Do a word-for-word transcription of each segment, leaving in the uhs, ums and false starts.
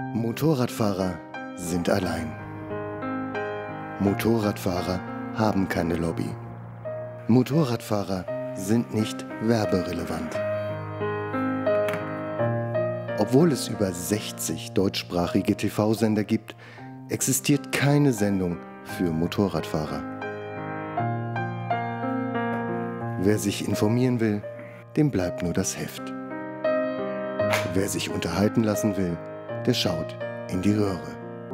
Motorradfahrer sind allein. Motorradfahrer haben keine Lobby. Motorradfahrer sind nicht werberelevant. Obwohl es über sechzig deutschsprachige T V-Sender gibt, existiert keine Sendung für Motorradfahrer. Wer sich informieren will, dem bleibt nur das Heft. Wer sich unterhalten lassen will, der schaut in die Röhre.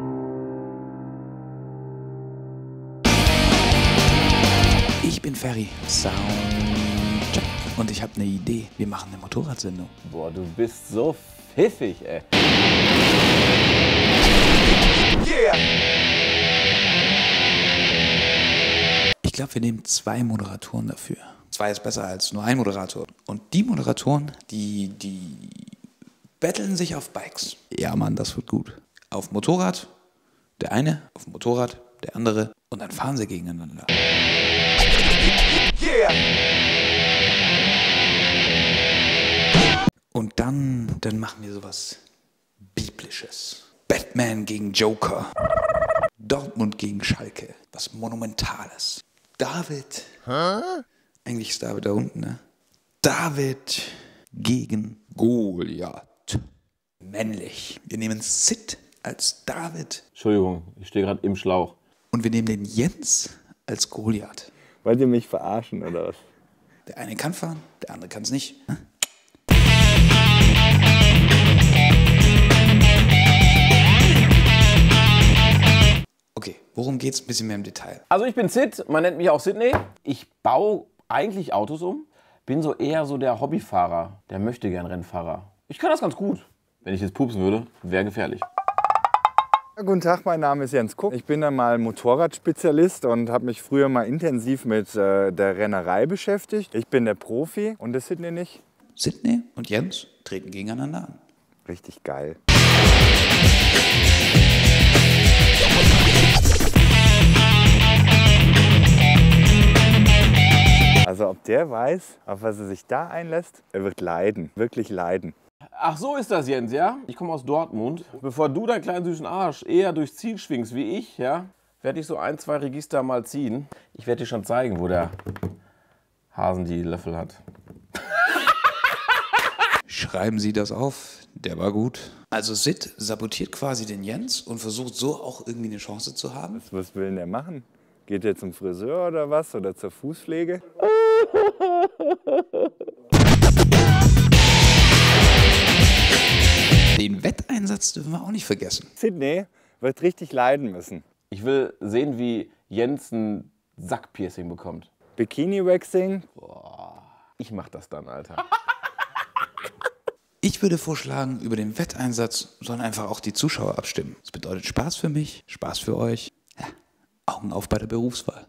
Ich bin Ferry, Sound, und ich habe eine Idee. Wir machen eine Motorradsendung. Boah, du bist so pfiffig, ey. Yeah! Ich glaube, wir nehmen zwei Moderatoren dafür. Zwei ist besser als nur ein Moderator. Und die Moderatoren, die, die betteln sich auf Bikes. Ja, Mann, das wird gut. Auf Motorrad, der eine, auf Motorrad, der andere. Und dann fahren sie gegeneinander. Yeah! Und dann, dann machen wir sowas Biblisches. Batman gegen Joker. Dortmund gegen Schalke. Was Monumentales. David. Hä? Eigentlich ist David da unten, ne? David gegen Goliath. Männlich. Wir nehmen Sid als David. Entschuldigung, ich stehe gerade im Schlauch. Und wir nehmen den Jens als Goliath. Wollt ihr mich verarschen, oder was? Der eine kann fahren, der andere kann es nicht. Ne? Okay, worum geht's ein bisschen mehr im Detail? Also ich bin Sid, man nennt mich auch Sydney. Ich baue eigentlich Autos um. Bin so eher so der Hobbyfahrer, der möchte gern Rennfahrer. Ich kann das ganz gut. Wenn ich jetzt pupsen würde, wäre gefährlich. Guten Tag, mein Name ist Jens Kuck. Ich bin dann mal Motorradspezialist und habe mich früher mal intensiv mit äh, der Rennerei beschäftigt. Ich bin der Profi und der Sydney nicht. Sydney und Jens treten gegeneinander an. Richtig geil. Also ob der weiß, auf was er sich da einlässt, er wird leiden, wirklich leiden. Ach, so ist das, Jens, ja? Ich komme aus Dortmund. Bevor du deinen kleinen süßen Arsch eher durchs Ziel schwingst wie ich, ja, werde ich so ein, zwei Register mal ziehen. Ich werde dir schon zeigen, wo der Hasen die Löffel hat. Schreiben Sie das auf, der war gut. Also Sid sabotiert quasi den Jens und versucht so auch irgendwie eine Chance zu haben. Was, was will denn der machen? Geht er zum Friseur oder was? Oder zur Fußpflege? Den Wetteinsatz dürfen wir auch nicht vergessen. Sydney wird richtig leiden müssen. Ich will sehen, wie Jens ein Sackpiercing bekommt. Bikini-Waxing? Boah, ich mach das dann, Alter. Ich würde vorschlagen, über den Wetteinsatz sollen einfach auch die Zuschauer abstimmen. Das bedeutet Spaß für mich, Spaß für euch. Ja, Augen auf bei der Berufswahl.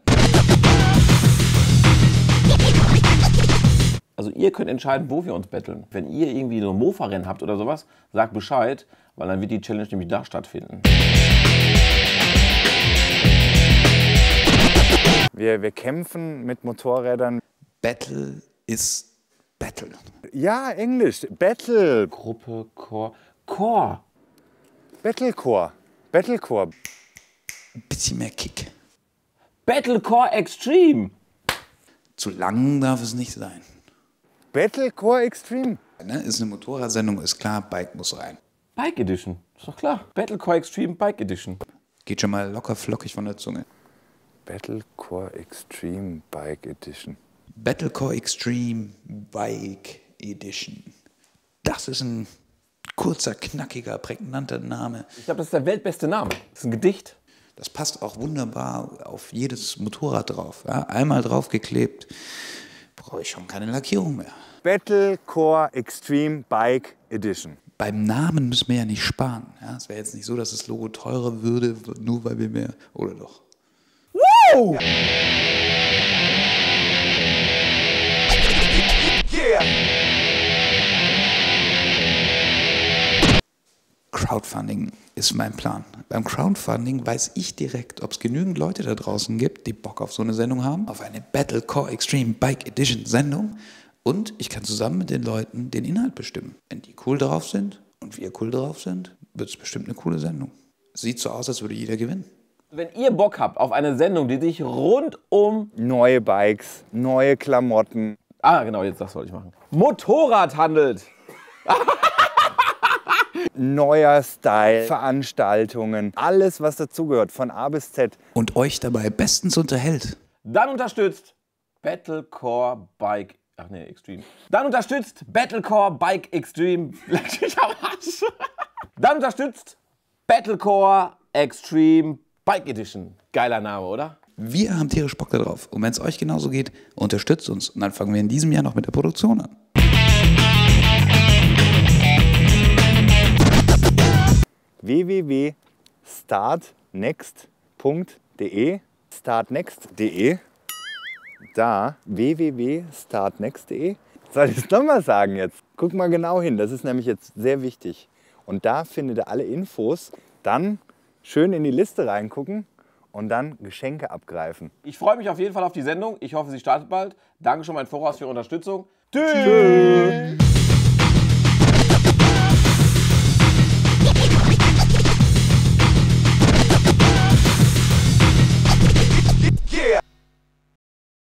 Also ihr könnt entscheiden, wo wir uns betteln. Wenn ihr irgendwie so ein Mofa-Rennen habt oder sowas, sagt Bescheid, weil dann wird die Challenge nämlich da stattfinden. Wir, wir kämpfen mit Motorrädern. Battle ist Battle. Ja, Englisch. Battle. Gruppe, Chor. Chor. Battlecore. Battlecore. Ein bisschen mehr Kick. Battlecore Extreme. Zu lang darf es nicht sein. Battlecore Extreme. Ne, ist eine Motorradsendung, ist klar, Bike muss rein. Bike Edition. Ist doch klar. Battlecore Extreme Bike Edition. Geht schon mal locker flockig von der Zunge. Battlecore Extreme Bike Edition. Battlecore Extreme Bike Edition. Das ist ein kurzer, knackiger, prägnanter Name. Ich glaube, das ist der weltbeste Name. Das ist ein Gedicht. Das passt auch wunderbar auf jedes Motorrad drauf. Ja, einmal draufgeklebt, brauche ich schon keine Lackierung mehr. Battlecore Extreme Bike Edition. Beim Namen müssen wir ja nicht sparen. Ja, es wäre jetzt nicht so, dass das Logo teurer würde, nur weil wir mehr... Oder doch? Woo! Yeah! Crowdfunding ist mein Plan. Beim Crowdfunding weiß ich direkt, ob es genügend Leute da draußen gibt, die Bock auf so eine Sendung haben, auf eine Battlecore Extreme Bike Edition Sendung. Und ich kann zusammen mit den Leuten den Inhalt bestimmen. Wenn die cool drauf sind Und wie ihr cool drauf sind, wird es bestimmt eine coole Sendung. Sieht so aus, als würde jeder gewinnen. Wenn ihr Bock habt auf eine Sendung, die sich rund um... Neue Bikes, neue Klamotten. Ah, genau, jetzt das wollte ich machen. Motorrad handelt. Neuer Style, Veranstaltungen, alles was dazugehört, von A bis Z. Und euch dabei bestens unterhält. Dann unterstützt Battlecore Bike... Ach nee, Extreme. Dann unterstützt Battlecore Bike Extreme... Leck dich am Arsch. Dann unterstützt Battlecore Extreme Bike Edition. Geiler Name, oder? Wir haben tierisch Bock darauf. Und wenn es euch genauso geht, unterstützt uns. Und dann fangen wir in diesem Jahr noch mit der Produktion an. w w w punkt startnext punkt de startnext punkt de Da, w w w punkt startnext punkt de. Soll ich es nochmal sagen jetzt? Guck mal genau hin, das ist nämlich jetzt sehr wichtig. Und da findet ihr alle Infos. Dann schön in die Liste reingucken und dann Geschenke abgreifen. Ich freue mich auf jeden Fall auf die Sendung. Ich hoffe, sie startet bald. Danke schon mal im Voraus für Ihre Unterstützung. Tschüss. Tschüss.